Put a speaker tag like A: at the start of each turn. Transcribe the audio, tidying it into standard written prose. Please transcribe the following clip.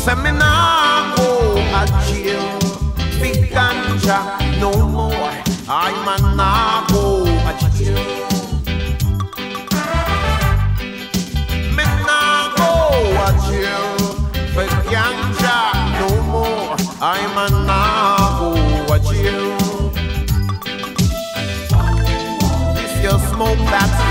A: Say me nah go a jail, big ganja no more. I man nah go a jail. Me nah go a jail, big ganja no more. I man nah go a jail. This your smoke that's